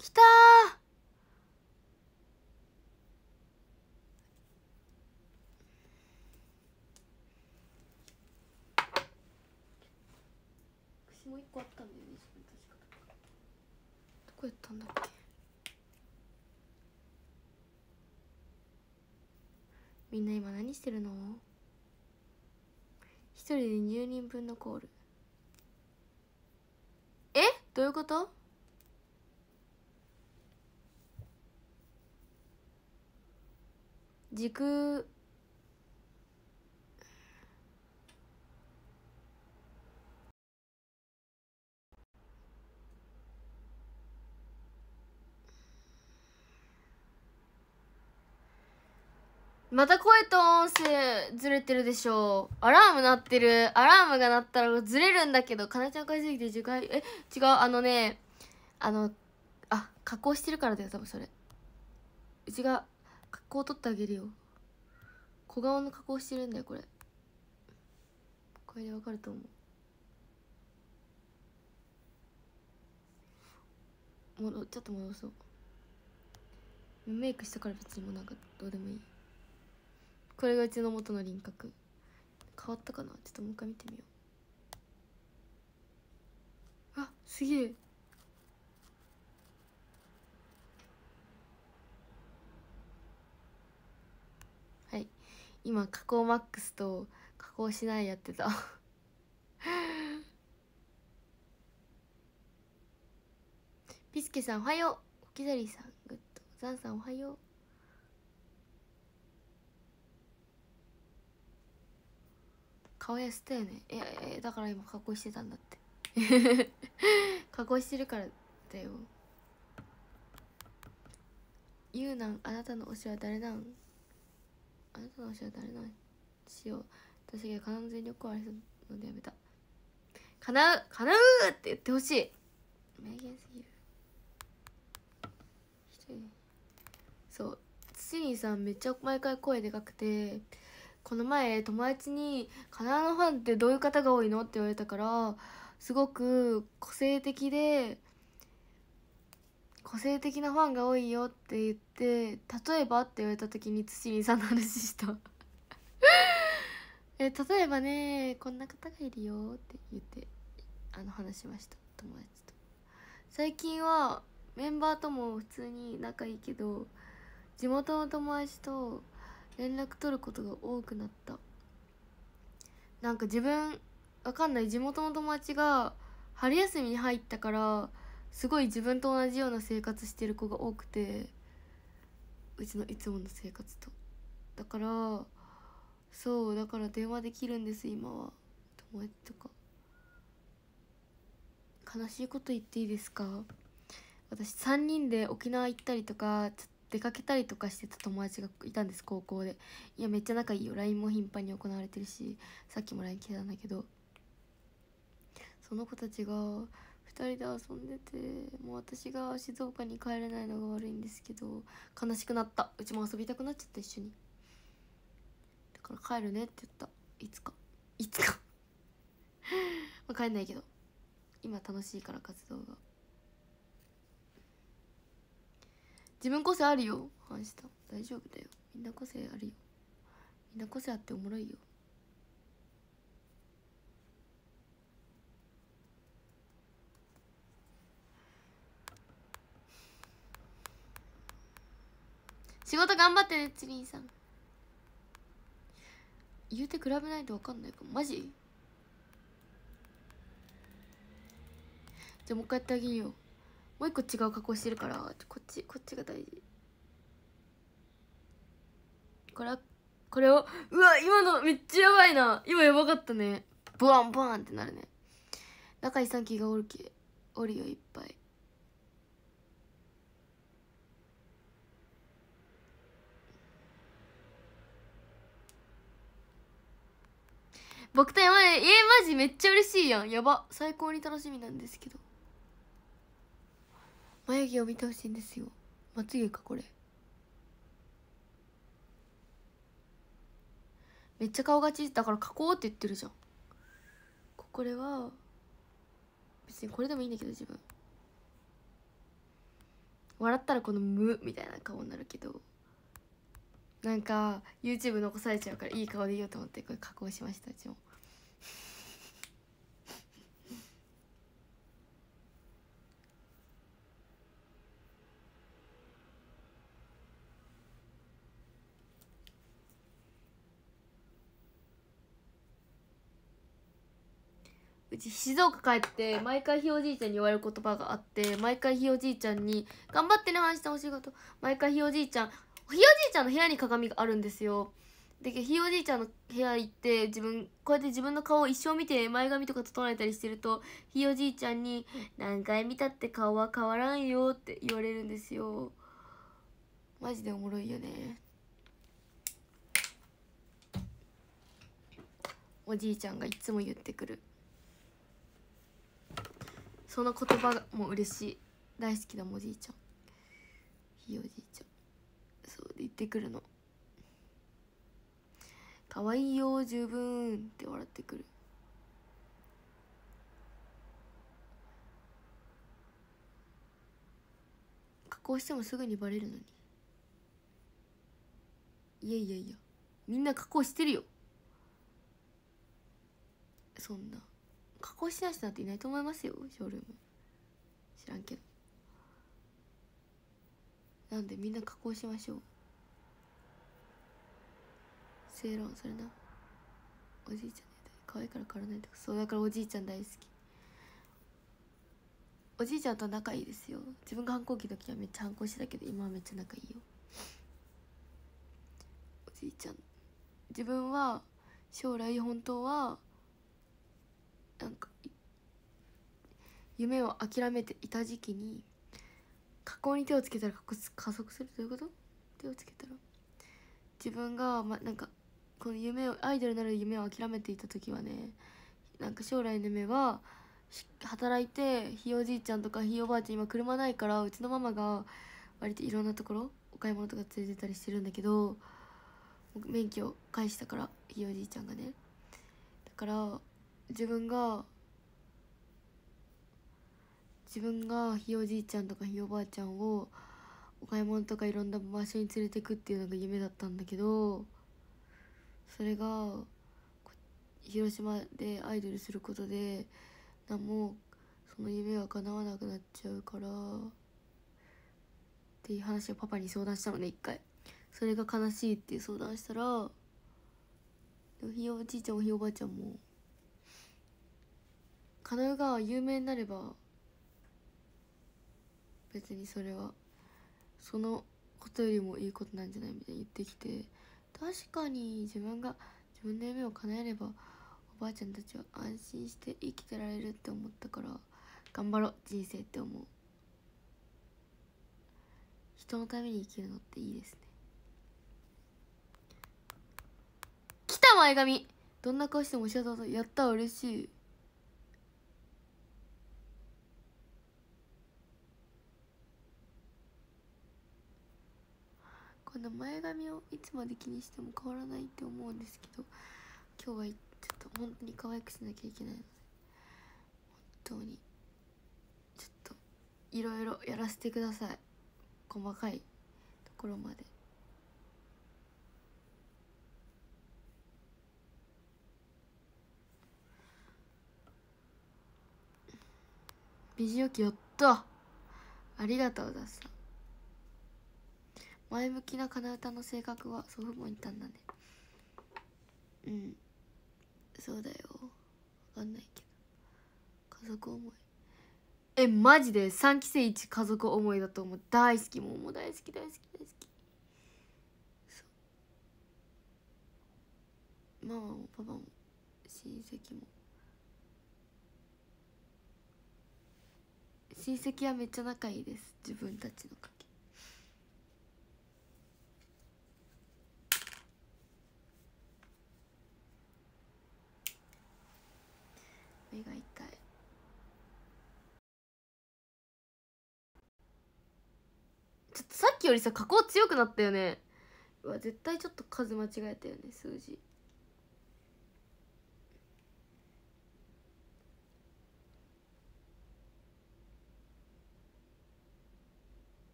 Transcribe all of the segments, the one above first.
きたー。串もう一個あったんだよね、確か。どこやったんだっけ。みんな今何してるの？一人で20人分のコール。え？どういうこと？時空また声と音声ずれてるでしょ。アラーム鳴ってる。アラームが鳴ったらずれるんだけど、かなちゃん返してきて次回。違う、加工してるからだよ、多分それ。うちが加工取ってあげるよ。小顔の加工してるんだよ、これ。これでわかると思う。ちょっと戻そう。メイクしたから別にもうなんかどうでもいい。これがうちの元の輪郭。変わったかな。ちょっともう一回見てみよう。あ、すげえ。はい、今加工マックスと加工しないやってたピスケさんおはよう。オキザリーさんグッド。ザンさんおはよう。顔痩せたよね。だから今加工してたんだって加工してるからだよ。ゆうなん、あなたの推しは誰なん？あなたの推しは誰なんしよう。私が完全によくありそうのでやめた。叶う叶うって言ってほしい。名言すぎる。一人そう、ツシリンさんめっちゃ毎回声でかくて、この前友達に「カナダのファンってどういう方が多いの？」って言われたから、すごく個性的なファンが多いよって言って、例えばって言われた時にツシリンさんの話した例えばね、こんな方がいるよって言って話しました、友達と。最近はメンバーとも普通に仲いいけど、地元の友達と連絡取ることが多くなった。なんか自分わかんない、地元の友達が春休みに入ったから、すごい自分と同じような生活してる子が多くて、うちのいつもの生活と。だから電話できるんです今は。友達とか。悲しいこと言っていいですか？私3人で沖縄行ったりとか出かけたりとかしてた友達がいたんです、高校で。いやめっちゃ仲いいよ。 LINE も頻繁に行われてるし、さっきも LINE 来てたんだけど、その子たちが2人で遊んでて、もう私が静岡に帰れないのが悪いんですけど、悲しくなった。うちも遊びたくなっちゃった、一緒に。だから帰るねって言った。いつかまあ帰んないけど、今楽しいから活動が。自分個性あるよ、話した。大丈夫だよ、みんな個性あるよ。みんな個性あっておもろいよ。仕事頑張ってね、チリンさん。言うて比べないと分かんないかも。マジ？じゃあもう一回やってあげるよ。もう一個違う加工してるから、こっちが大事。これを、うわ今のめっちゃやばいな。今やばかったね。ブワンブワンってなるね。仲いい3期がおるよいっぱい。僕と山でマジめっちゃ嬉しいやん。やば、最高に楽しみなんですけど、眉毛を見てほしいんですよ。まつげかこれ。めっちゃ顔がちだから描こうって言ってるじゃん。これは別にこれでもいいんだけど、自分笑ったらこの無みたいな顔になるけど、なんか YouTube 残されちゃうからいい顔でいようと思ってこれ加工しました。うちもうち静岡帰って毎回ひいおじいちゃんに言われる言葉があって、毎回ひいおじいちゃんに「頑張ってね話したお仕事」、毎回ひいおじいちゃんの部屋に鏡があるんですよ。でひいおじいちゃんの部屋行ってこうやって自分の顔を一生見て前髪とか整えたりしてると、ひいおじいちゃんに「何回見たって顔は変わらんよ」って言われるんですよ。マジでおもろいよね。おじいちゃんがいつも言ってくるその言葉も嬉しい。大好きだもんおじいちゃん、ひいおじいちゃん。そうで言ってくるの。可愛いよ十分って笑ってくる。加工してもすぐにバレるのに。いやいやいや、みんな加工してるよ。そんな加工してない人なんていないと思いますよ、ショールーム。知らんけど。なんでみんな加工しましょう。正論それな。おじいちゃんね、可愛いから変わらないとか。そうだからおじいちゃん大好き。おじいちゃんと仲いいですよ。自分が反抗期の時はめっちゃ反抗してたけど今はめっちゃ仲いいよ。おじいちゃん、自分は将来本当はなんか夢を諦めていた時期に加工に手をつけたら加速する。どういうこと？手をつけたら自分がなんかこの夢をアイドルになる夢を諦めていた時はね、なんか将来の夢は働いて、ひいおじいちゃんとかひいおばあちゃん今車ないからうちのママが割といろんなところお買い物とか連れてったりしてるんだけど、免許返したからひいおじいちゃんがね。だから自分がひいおじいちゃんとかひいおばあちゃんをお買い物とかいろんな場所に連れてくっていうのが夢だったんだけど、それが広島でアイドルすることで何もその夢は叶わなくなっちゃうからっていう話をパパに相談したのね、一回。それが悲しいっていう相談したら、ひいおじいちゃんもひいおばあちゃんもカナウが有名になれば別にそれはそのことよりもいいことなんじゃないみたいに言ってきて、確かに自分の夢を叶えればおばあちゃんたちは安心して生きてられるって思ったから、頑張ろう人生って思う。人のために生きるのっていいですね。来た前髪。どんな顔しても教えた。やった、嬉しい。この前髪をいつまで気にしても変わらないって思うんですけど、今日はちょっと本当に可愛くしなきゃいけないので、本当にちょっといろいろやらせてください。細かいところまで。美女期やった。ありがとうださ。前向きな金歌の性格は祖父母にいたんだね。うん、そうだよ。わかんないけど家族思い。マジで3期生1家族思いだと思う。大好き。もう大好き大好き大好き。ママもパパも親戚はめっちゃ仲いいです、自分たちの家系。目が痛い。ちょっとさっきよりさ加工強くなったよね。うわ絶対ちょっと数間違えたよね、数字。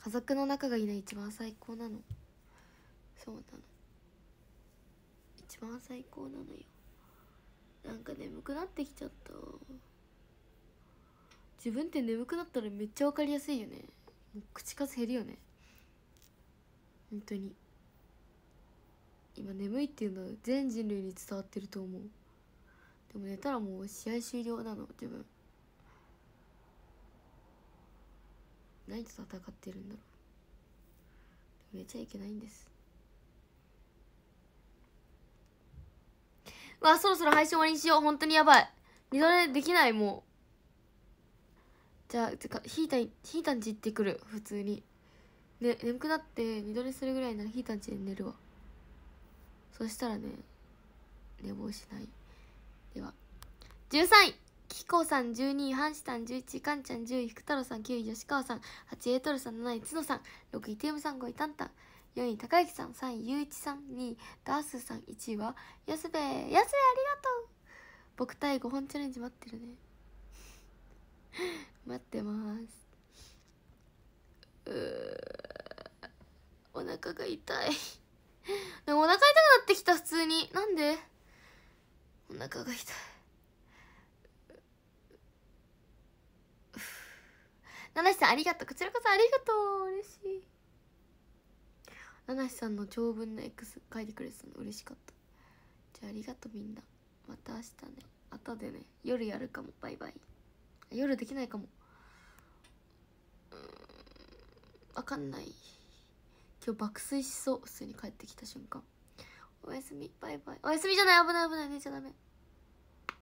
家族の仲がいいの一番最高なの。そうなの、一番最高なのよ。なんか眠くなってきちゃった。自分って眠くなったらめっちゃ分かりやすいよね。もう口数減るよね本当に。今眠いっていうのは全人類に伝わってると思う。でも寝たらもう試合終了なの自分。何と戦ってるんだろう。でも寝ちゃいけないんです。うわ、そろそろ配信終わりにしよう。本当にやばい。二度寝できないもう。じゃあてかひーたんち行ってくる。普通にね、眠くなって二度寝するぐらいならひーたんちで寝るわ。そしたらね、寝坊しない。では13位キコさん、12位ハンシタン、11位カンちゃん、10位福太郎さん、9位吉川さん、8位エトルさん、7位角さん、6位テームさん、5位タンタン、4位高之さん、3位ゆういちさん、2位ダースさん、1位はやすべありがとう。僕対5本チャレンジ待ってるね待ってます。お腹が痛いでもお腹痛くなってきた。普通に。なんでお腹が痛い。七七さんありがとう。こちらこそありがとう。嬉しい。七七さんの長文の X 書いてくれてたの嬉しかった。じゃあありがとうみんな。また明日ね。後でね、夜やるかも。バイバイ。夜できないかも。わかんない。今日爆睡しそう。普通に帰ってきた瞬間。おやすみ。バイバイ。おやすみじゃない。危ない危ない。寝ちゃダメ。